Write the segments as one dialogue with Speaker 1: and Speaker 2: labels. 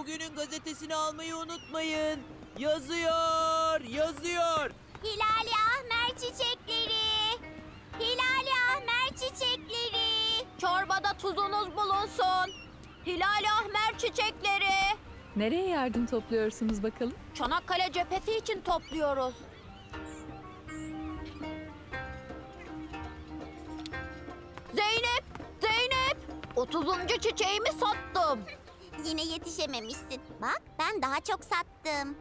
Speaker 1: bugünün gazetesini almayı unutmayın. Yazıyor, yazıyor.
Speaker 2: Hilali ahmer çiçekleri. Hilali ahmer çiçekleri. Çorbada tuzunuz bulunsun. Hilali ahmer çiçekleri.
Speaker 3: Nereye yardım topluyorsunuz bakalım?
Speaker 2: Çanakkale cephesi için topluyoruz. Zeynep, Zeynep! 30. çiçeğimi sattım. Yine yetişememişsin. Bak, ben daha çok sattım.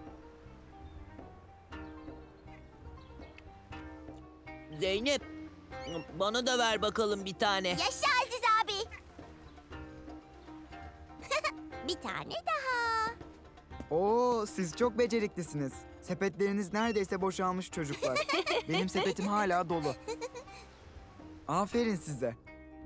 Speaker 1: Zeynep, bana da ver bakalım bir tane.
Speaker 2: Yaşa Aziz abi. Bir tane daha.
Speaker 4: Oo, siz çok beceriklisiniz. Sepetleriniz neredeyse boşalmış çocuklar. Benim sepetim hala dolu. Aferin size.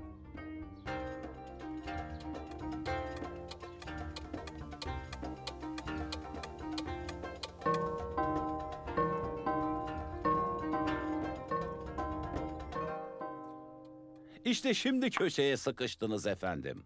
Speaker 5: İşte şimdi köşeye sıkıştınız efendim.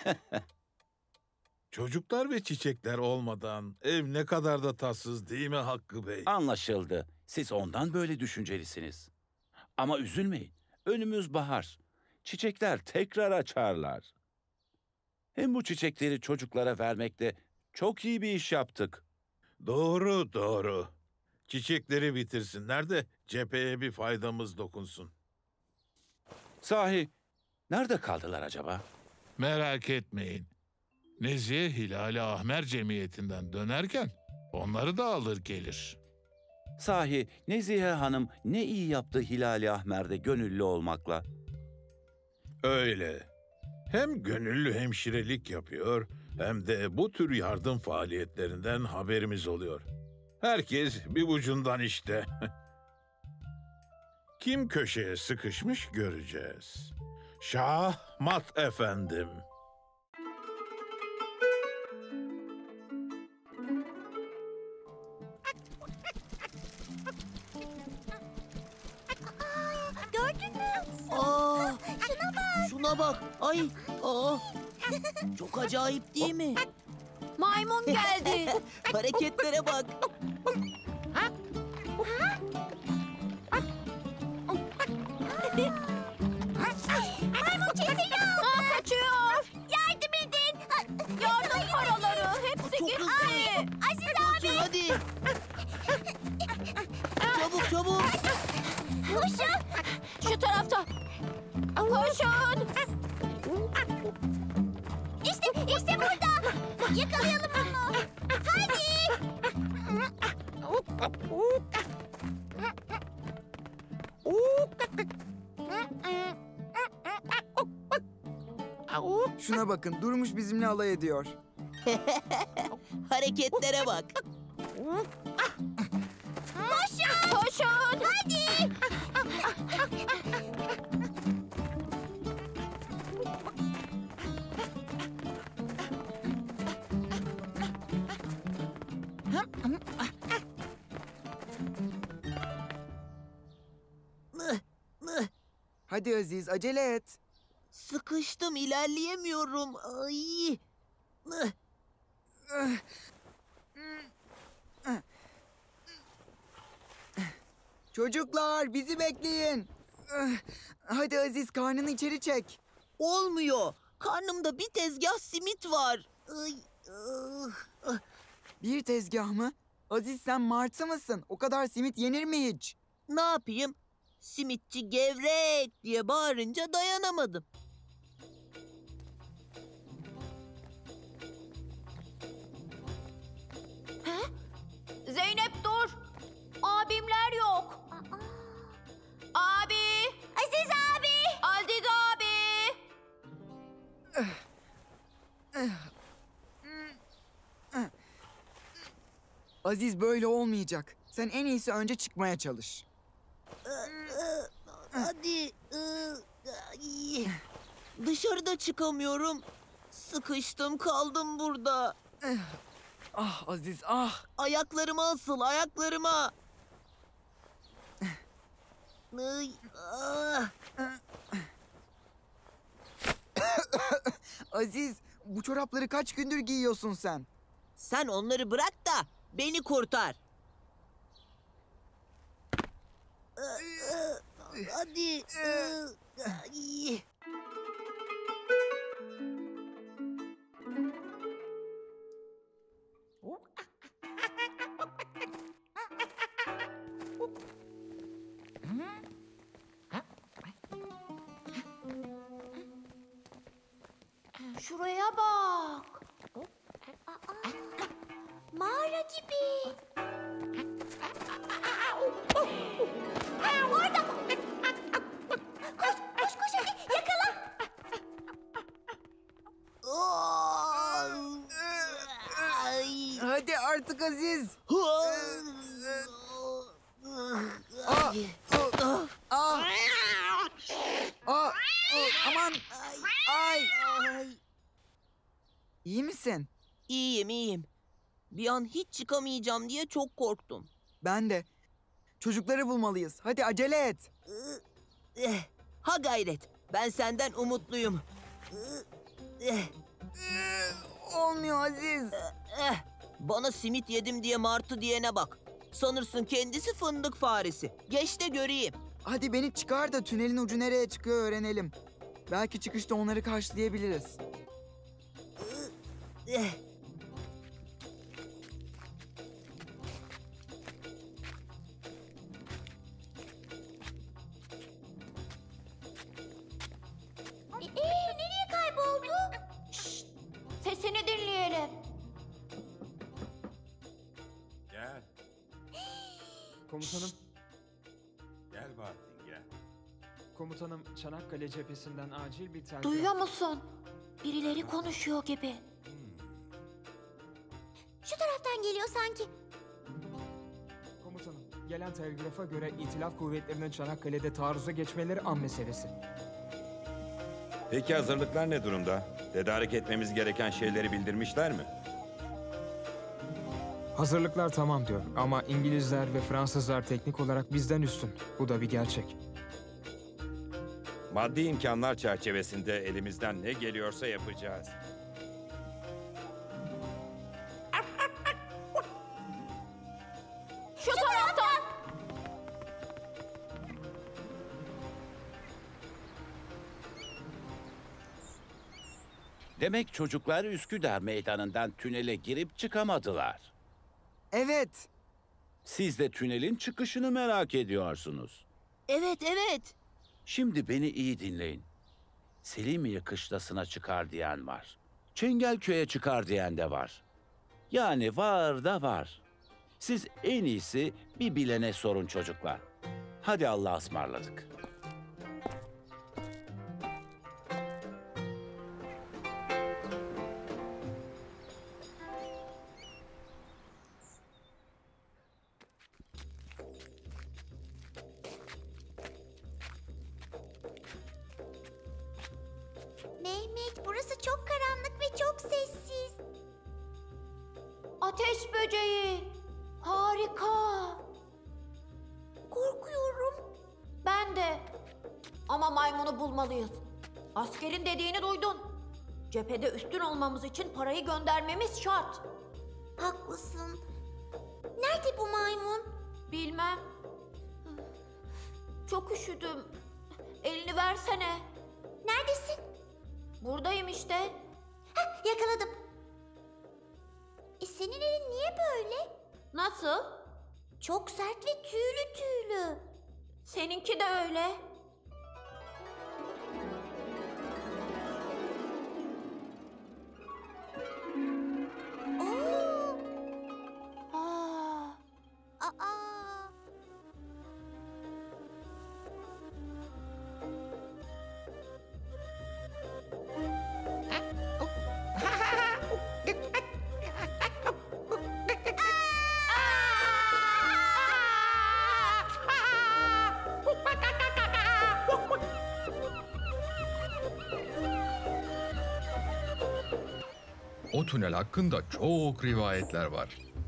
Speaker 6: Çocuklar ve çiçekler olmadan ev ne kadar da tatsız değil mi Hakkı Bey?
Speaker 5: Anlaşıldı. Siz ondan böyle düşüncelisiniz. Ama üzülmeyin. Önümüz bahar. Çiçekler tekrar açarlar. Hem bu çiçekleri çocuklara vermekte çok iyi bir iş yaptık.
Speaker 6: Doğru, doğru. Çiçekleri bitirsinler de cepheye bir faydamız dokunsun.
Speaker 5: Sahi, nerede kaldılar acaba?
Speaker 7: Merak etmeyin. Nezihe Hilali Ahmer Cemiyeti'nden dönerken onları da alır gelir.
Speaker 5: Sahi, Nezihe Hanım ne iyi yaptı Hilali Ahmer'de gönüllü olmakla.
Speaker 6: Öyle. Hem gönüllü hemşirelik yapıyor hem de bu tür yardım faaliyetlerinden haberimiz oluyor. Herkes bir ucundan işte. Kim köşeye sıkışmış göreceğiz. Şahmat efendim.
Speaker 2: Gördün mü?
Speaker 1: Aa,
Speaker 2: Şuna bak.
Speaker 1: şuna bak. Ay, aa. Çok acayip değil mi?
Speaker 2: Maymun geldi.
Speaker 1: Hareketlere bak.
Speaker 2: Maymun çekiyor. Kaçıyor. Yardım edin. Yardım paraları. Hepsi
Speaker 1: Çok
Speaker 2: gitti.
Speaker 1: hızlı.
Speaker 2: Aziz
Speaker 1: Koşun hadi. Çabuk çabuk.
Speaker 2: koşun. Şu tarafta. Koşun. İşte burada. Yakalayalım onu. Hadi.
Speaker 4: Şuna bakın, durmuş bizimle alay ediyor.
Speaker 1: Hareketlere bak.
Speaker 2: Koşun. Koşun. Hadi.
Speaker 4: Hadi Aziz, acele et.
Speaker 1: Sıkıştım, ilerleyemiyorum. Ay.
Speaker 4: Çocuklar, bizi bekleyin. Hadi Aziz, karnını içeri çek.
Speaker 1: Olmuyor. Karnımda bir tezgah simit var. Ay,
Speaker 4: Bir tezgah mı? Aziz, sen martı mısın? O kadar simit yenir mi hiç?
Speaker 1: ne yapayım? Simitçi gevrek diye bağırınca dayanamadım.
Speaker 2: Zeynep dur. Abimler yok. Abi. Aziz abi. Aziz abi.
Speaker 4: Aziz, böyle olmayacak. Sen en iyisi önce çıkmaya çalış.
Speaker 1: Hadi. Ay. Dışarıda çıkamıyorum. Sıkıştım kaldım burada.
Speaker 4: Ah Aziz, ah.
Speaker 1: Ayaklarıma asıl, ayaklarıma. Ay, ah.
Speaker 4: Aziz, bu çorapları kaç gündür giyiyorsun sen?
Speaker 1: Sen onları bırak da beni kurtar. Hadi. Ay.
Speaker 2: Şuraya bak. Mağara gibi. Orada. Koş, koş, koş hadi yakala.
Speaker 1: Ay.
Speaker 4: Hadi artık Aziz. Aman. Ay. İyi misin?
Speaker 1: İyiyim, iyiyim. Bir an hiç çıkamayacağım diye çok korktum.
Speaker 4: Ben de. Çocukları bulmalıyız. Hadi acele et.
Speaker 1: Ha gayret. Ben senden umutluyum.
Speaker 4: Olmuyor Aziz.
Speaker 1: Bana simit yedim diye martı diyene bak. Sanırsın kendisi fındık faresi. Geç de göreyim.
Speaker 4: Hadi beni çıkar da tünelin ucu nereye çıkıyor öğrenelim. Belki çıkışta onları karşılayabiliriz.
Speaker 2: Nereye kayboldu? Şşt, sesini dinleyelim.
Speaker 8: Gel.
Speaker 9: Komutanım,
Speaker 8: Gel Bahattin gel.
Speaker 9: komutanım Çanakkale cephesinden acil bir telgraf.
Speaker 2: Duyuyor musun? Birileri konuşuyor gibi. Şu taraftan geliyor sanki.
Speaker 9: Komutanım, gelen telgrafa göre İtilaf kuvvetlerinin Çanakkale'de taarruza geçmeleri an meselesi.
Speaker 8: Peki hazırlıklar ne durumda? Tedarik etmemiz gereken şeyleri bildirmişler mi?
Speaker 9: Hazırlıklar tamam diyor ama İngilizler ve Fransızlar teknik olarak bizden üstün. Bu da bir gerçek.
Speaker 8: Maddi imkanlar çerçevesinde elimizden ne geliyorsa yapacağız.
Speaker 2: Şu taraftan.
Speaker 5: Demek çocuklar Üsküdar Meydanı'ndan tünele girip çıkamadılar.
Speaker 4: Evet.
Speaker 5: Siz de tünelin çıkışını merak ediyorsunuz.
Speaker 1: Evet, evet.
Speaker 5: Şimdi beni iyi dinleyin. Selimiye kışlasına çıkar diyen var. Çengelköy'e çıkar diyen de var. Yani var da var. Siz en iyisi bir bilene sorun çocuklar. Hadi Allah'a ısmarladık.
Speaker 2: Mehmet, burası çok karanlık ve çok sessiz. Ateş böceği. Harika. Korkuyorum. Ben de. Ama maymunu bulmalıyız. Askerin dediğini duydun. Cephede üstün olmamız için parayı göndermemiz şart. Haklısın. Nerede bu maymun? Bilmem. Çok üşüdüm. Elini versene. Neredesin? Buradayım işte. Hah, yakaladım. Senin elin niye böyle? Nasıl? Çok sert ve tüylü tüylü. Seninki de öyle. Oo. Aa.
Speaker 10: O tünel hakkında çok rivayetler var.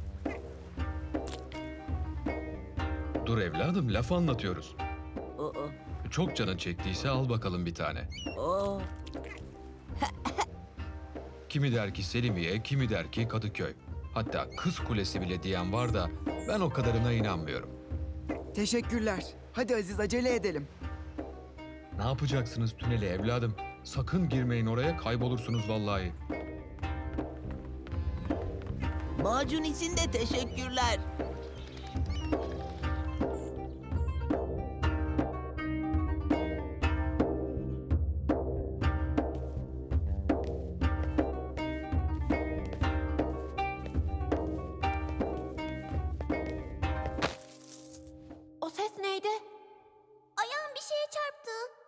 Speaker 10: Dur evladım, laf anlatıyoruz. Çok canın çektiyse al bakalım bir tane. Kimi der ki Selimiye, kimi der ki Kadıköy. Hatta kız kulesi bile diyen var da ben o kadarına inanmıyorum.
Speaker 4: Teşekkürler. Hadi Aziz acele edelim.
Speaker 10: Ne yapacaksınız tünele evladım? Sakın girmeyin oraya, kaybolursunuz vallahi.
Speaker 1: Macun için de teşekkürler.
Speaker 2: O ses neydi? Ayağım bir şeye çarptı.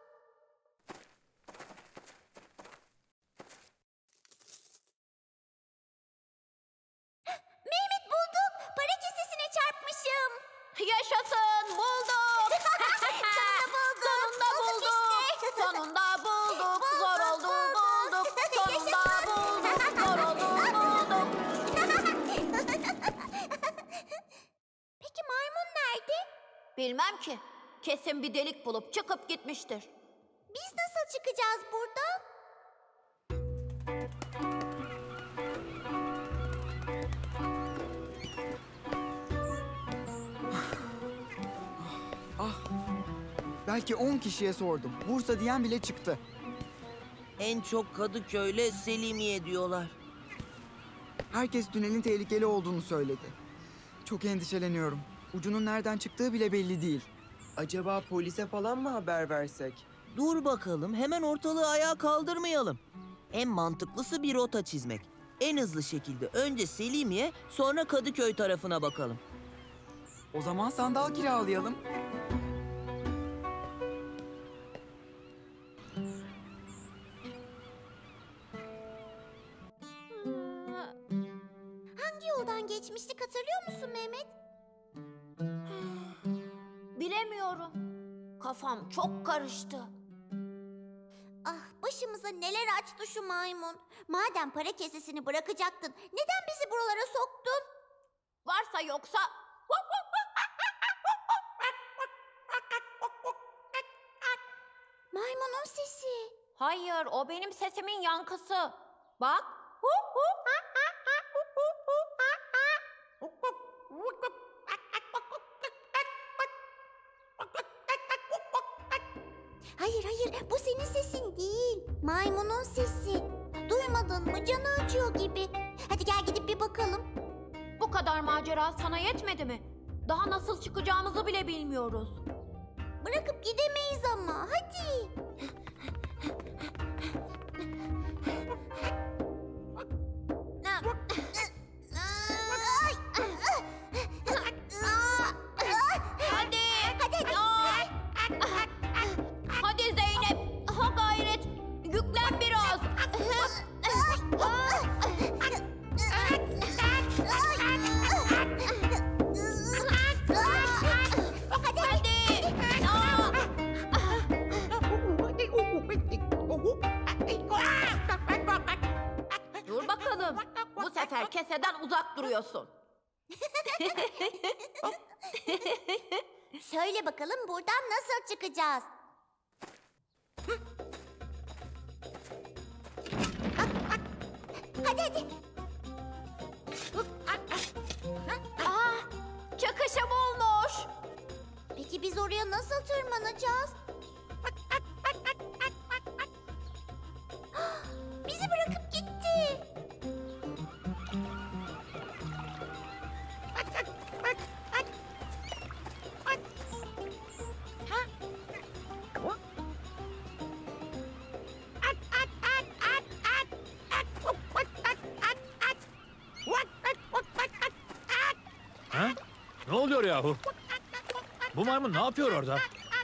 Speaker 2: Mehmet bulduk. Para kesesine çarpmışım. Yaşasın bulduk. Sonunda bulduk. Sonunda bulduk. Zor oldu bulduk. Sonunda bulduk. Zor oldu bulduk. Peki maymun nerede? Bilmem ki. Kesin bir delik bulup çıkıp gitmiştir. Biz nasıl çıkacağız buradan?
Speaker 4: Belki 10 kişiye sordum. Bursa diyen bile çıktı.
Speaker 1: En çok Kadıköy'le Selimiye diyorlar.
Speaker 4: Herkes tünelin tehlikeli olduğunu söyledi. Çok endişeleniyorum. Ucunun nereden çıktığı bile belli değil. Acaba polise falan mı haber versek?
Speaker 1: Dur bakalım, hemen ortalığı ayağa kaldırmayalım. En mantıklısı bir rota çizmek. En hızlı şekilde önce Selimiye, sonra Kadıköy tarafına bakalım.
Speaker 4: O zaman sandal kiralayalım.
Speaker 2: Hangi yoldan geçmiştik hatırlıyor musun Mehmet? Bilemiyorum. Kafam çok karıştı. Ah başımıza neler açtı şu maymun. Madem para kesesini bırakacaktın neden bizi buralara soktun? Varsa yoksa... Maymunun sesi. Hayır o benim sesimin yankısı. Bak. Hayır bu senin sesin değil. Maymunun sesi. Duymadın mı canı acıyor gibi. Hadi gel gidip bir bakalım. Bu kadar macera sana yetmedi mi? Daha nasıl çıkacağımızı bile bilmiyoruz. Bırakıp gidemeyiz ama hadi. Hadi Zeynep, ha gayret, yüklen biraz. Dur bakalım, bu sefer keseden uzak duruyorsun. Söyle bakalım buradan nasıl çıkacağız? Hadi. Çıkışı bulmuş. Peki biz oraya nasıl tırmanacağız? Bizi bırakıp gitti.
Speaker 11: Ha? Ne oluyor yahu? Bu maymun ne yapıyor orada?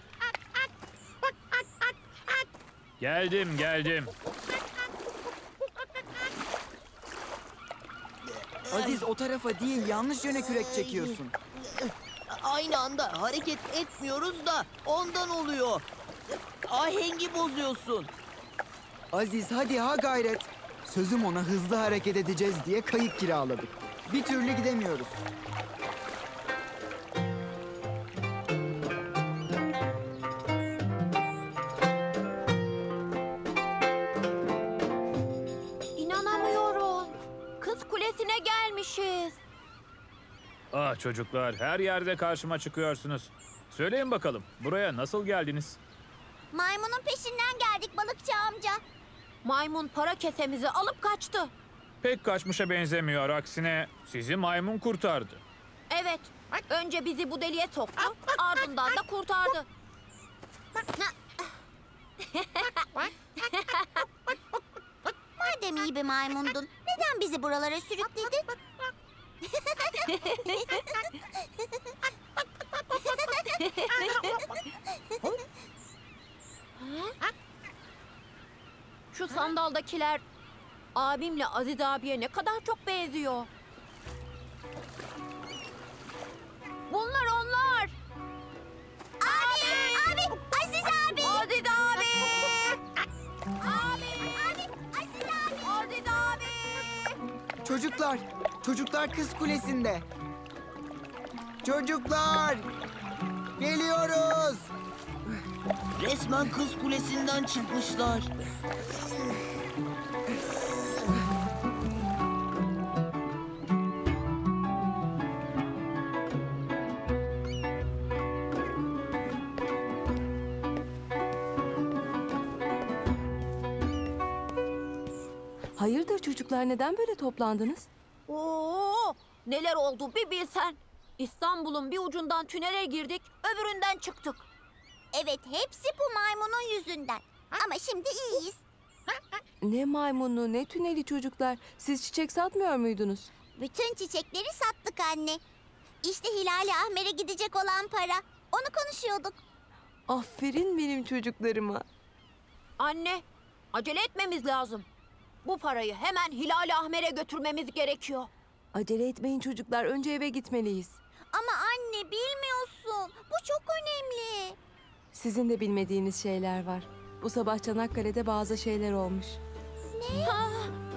Speaker 11: Geldim.
Speaker 4: Aziz o tarafa değil, yanlış yöne kürek çekiyorsun.
Speaker 1: Aynı anda hareket etmiyoruz da ondan oluyor. Ahengi bozuyorsun.
Speaker 4: Aziz hadi ha gayret. Sözüm ona hızlı hareket edeceğiz diye kayık kiraladık. Bir türlü gidemiyoruz.
Speaker 2: İnanamıyorum. Kız Kulesi'ne gelmişiz.
Speaker 11: çocuklar, her yerde karşıma çıkıyorsunuz. Söyleyin bakalım, buraya nasıl geldiniz?
Speaker 2: Maymunun peşinden geldik balıkçı amca. Maymun para kesemizi alıp kaçtı.
Speaker 11: Pek kaçmışa benzemiyor, aksine sizi maymun kurtardı.
Speaker 2: Evet, önce bizi bu deliğe soktu, ardından da kurtardı. Madem iyi bir maymundun, neden bizi buralara sürükledin? Şu sandaldakiler abimle Aziz abiye ne kadar çok benziyor. Bunlar onlar. Abi, Aziz abi. Aziz abi. Aziz abi.
Speaker 4: Çocuklar Kız Kulesi'nde. Çocuklar! Geliyoruz!
Speaker 1: Resmen Kız Kulesi'nden çıkmışlar.
Speaker 12: Hayırdır çocuklar, neden böyle toplandınız?
Speaker 2: Oo, neler oldu bir bilsen. İstanbul'un bir ucundan tünele girdik, öbüründen çıktık. Evet, hepsi bu maymunun yüzünden. Ama şimdi iyiyiz.
Speaker 12: Ne maymunu, ne tüneli çocuklar. Siz çiçek satmıyor muydunuz?
Speaker 2: Bütün çiçekleri sattık anne. İşte Hilali Ahmer'e gidecek olan para. Onu konuşuyorduk.
Speaker 12: Aferin benim çocuklarıma.
Speaker 2: Anne, acele etmemiz lazım. Bu parayı hemen Hilali Ahmer'e götürmemiz gerekiyor.
Speaker 12: Acele etmeyin çocuklar, önce eve gitmeliyiz.
Speaker 2: Ama anne bilmiyorsun. Bu çok önemli.
Speaker 12: Sizin de bilmediğiniz şeyler var. Bu sabah Çanakkale'de bazı şeyler olmuş.
Speaker 2: Ne?